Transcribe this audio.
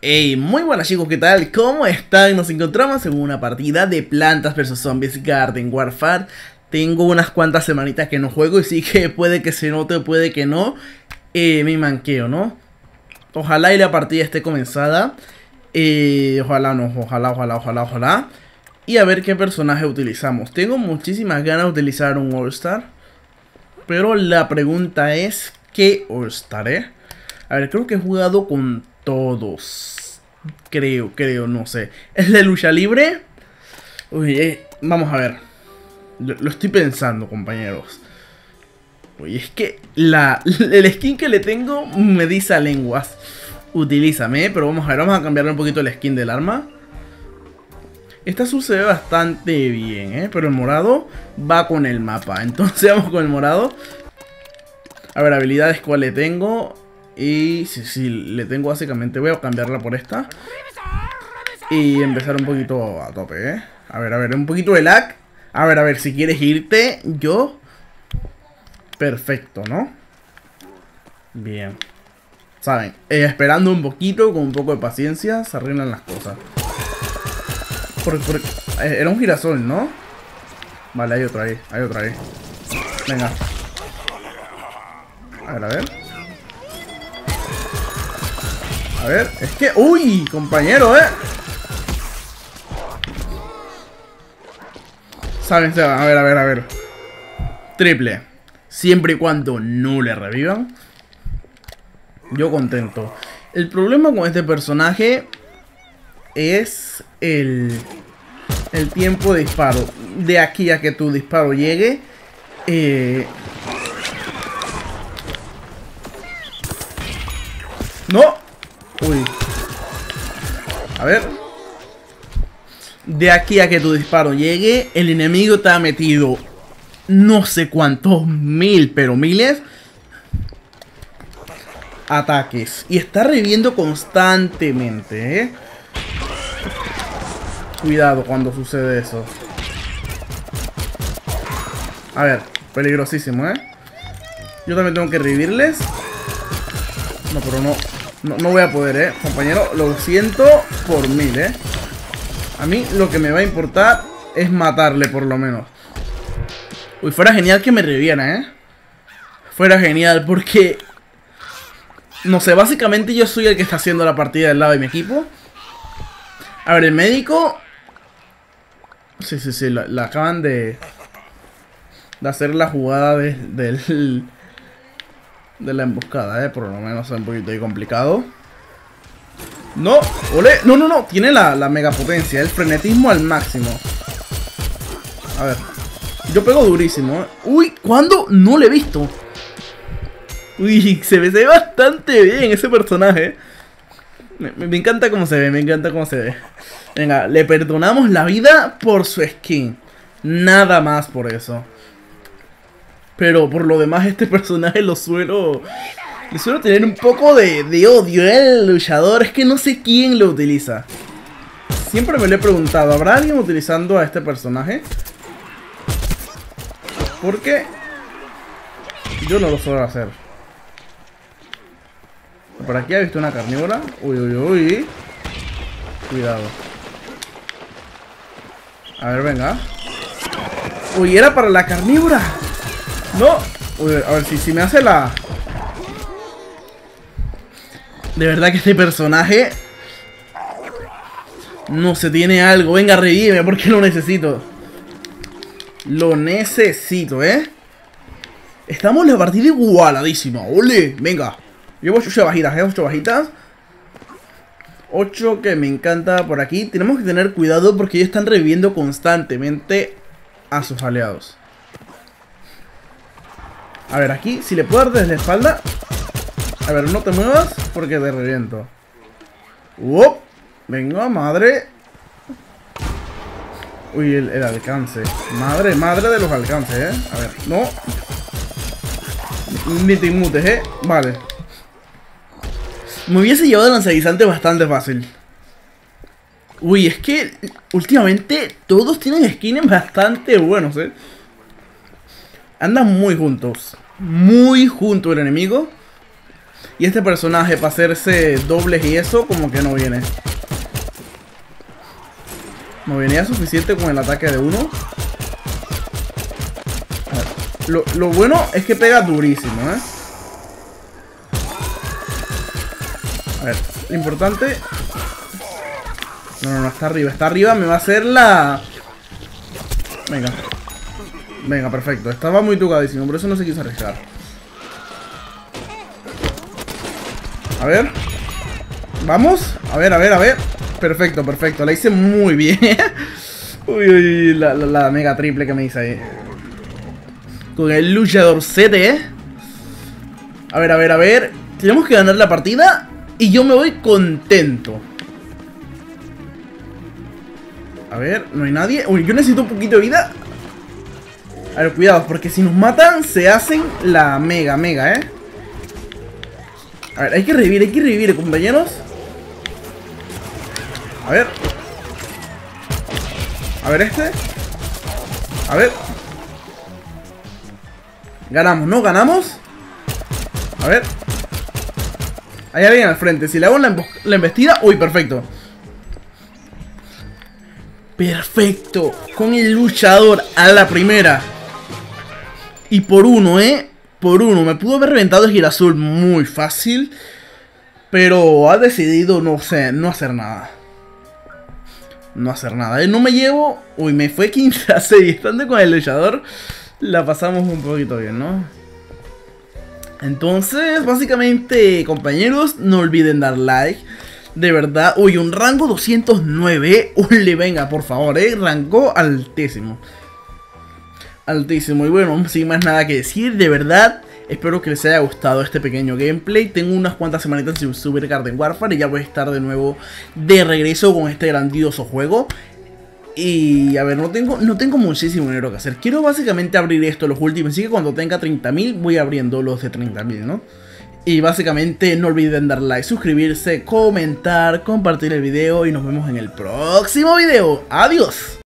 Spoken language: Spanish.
Hey, muy buenas chicos, ¿qué tal? ¿Cómo están? Nos encontramos en una partida de Plantas vs Zombies Garden Warfare. Tengo unas cuantas semanitas que no juego y sí que puede que se note, puede que no. Me manqueo, ¿no? Ojalá y la partida esté comenzada. Ojalá no, ojalá. Y a ver qué personaje utilizamos. Tengo muchísimas ganas de utilizar un All-Star. Pero la pregunta es, ¿qué All-Star, A ver, creo que he jugado con todos. Creo, no sé. ¿Es de lucha libre? Uy, vamos a ver. Lo estoy pensando, compañeros. Uy, es que el skin que le tengo me dice a lenguas. Utilízame, pero vamos a ver, vamos a cambiarle un poquito el skin del arma. Esta azul se ve bastante bien, pero el morado va con el mapa. Entonces vamos con el morado. A ver, habilidades, ¿cuál le tengo? Y sí, le tengo básicamente. Voy a cambiarla por esta. Y empezar un poquito a tope, A ver, un poquito de lag. A ver, si quieres irte, yo. Perfecto, ¿no? Bien. Saben, esperando un poquito, con un poco de paciencia, se arreglan las cosas. Era un girasol, ¿no? Vale, hay otra ahí, Venga. A ver. A ver, es que... ¡Uy! Compañero, ¿Saben? A ver. Triple. Siempre y cuando no le revivan, yo contento. El problema con este personaje es el tiempo de disparo. De aquí a que tu disparo llegue. ¡No! Uy. A ver. De aquí a que tu disparo llegue, el enemigo te ha metido no sé cuántos pero miles ataques. Y está reviviendo constantemente, Cuidado cuando sucede eso. A ver, peligrosísimo, Yo también tengo que revivirles. No, pero no voy a poder, compañero, lo siento por mil, A mí lo que me va a importar es matarle por lo menos. Uy, fuera genial que me reviviera, Fuera genial porque... No sé, básicamente yo soy el que está haciendo la partida del lado de mi equipo. A ver, el médico... Sí, la acaban de hacer la jugada de la emboscada, por lo menos es un poquito ahí complicado. No, ole, no, tiene la mega potencia, el frenetismo al máximo. A ver, yo pego durísimo, Uy, ¿cuándo? No lo he visto. Uy, se ve bastante bien ese personaje. Me encanta cómo se ve, Venga, le perdonamos la vida por su skin. Nada más por eso. Pero por lo demás este personaje le suelo tener un poco de odio, El luchador, es que no sé quién lo utiliza. Siempre me lo he preguntado, ¿habrá alguien utilizando a este personaje? Porque yo no lo suelo hacer. Por aquí he visto una carnívora. Uy. Cuidado. A ver, venga. Uy, era para la carnívora. No. Uy, a ver si me hace la... De verdad que este personaje... No se tiene algo. Venga, revive porque lo necesito. Lo necesito, Estamos en la partida igualadísima. ¡Ole! Venga. Llevo 8 bajitas, 8 bajitas. 8 que me encanta por aquí. Tenemos que tener cuidado porque ellos están reviviendo constantemente a sus aliados. A ver, aquí, si le puedo dar desde la espalda. A ver, no te muevas porque te reviento. ¡Uop! Venga, madre. Uy, el alcance. Madre de los alcances, A ver, no. Ni te inmutes, Vale. Me hubiese llevado el lanzaguisante bastante fácil. Uy, es que últimamente todos tienen skins bastante buenos, Andan muy juntos. Muy junto el enemigo. Y este personaje para hacerse dobles y eso como que no viene. No venía suficiente con el ataque de uno. A ver, lo bueno es que pega durísimo, ¿eh? A ver, lo importante... No, está arriba. Está arriba, me va a hacer la... Venga. Venga, perfecto. Estaba muy tocadísimo, por eso no se quiso arriesgar. A ver. ¿Vamos? A ver. Perfecto. La hice muy bien. Uy, la mega triple que me hice ahí. Con el luchador CT, ¿eh? A ver. Tenemos que ganar la partida y yo me voy contento. A ver, no hay nadie. Uy, yo necesito un poquito de vida. A ver, cuidado, porque si nos matan se hacen la mega, ¿eh? A ver, hay que revivir, compañeros. A ver. A ver este. A ver. Ganamos, ¿no? Ganamos. A ver. Hay alguien al frente. Si le hago la embestida... Uy, perfecto. Perfecto. Con el luchador a la primera. Y por uno, por uno. Me pudo haber reventado el girasol muy fácil. Pero ha decidido, no sé, no hacer nada. No me llevo... Uy, me fue 15-6. Estando con el luchador, la pasamos un poquito bien, ¿no? Entonces, básicamente, compañeros, no olviden dar like. De verdad, uy, un rango 209. Uy, venga, por favor, rango altísimo. Altísimo. Y bueno, sin más nada que decir, de verdad, espero que les haya gustado este pequeño gameplay. Tengo unas cuantas semanitas sin subir Garden Warfare y ya voy a estar de nuevo de regreso con este grandioso juego. Y a ver, no tengo muchísimo dinero que hacer. Quiero básicamente abrir esto los últimos, así que cuando tenga 30.000 voy abriendo los de 30.000, ¿no? Y básicamente no olviden dar like, suscribirse, comentar, compartir el video y nos vemos en el próximo video. ¡Adiós!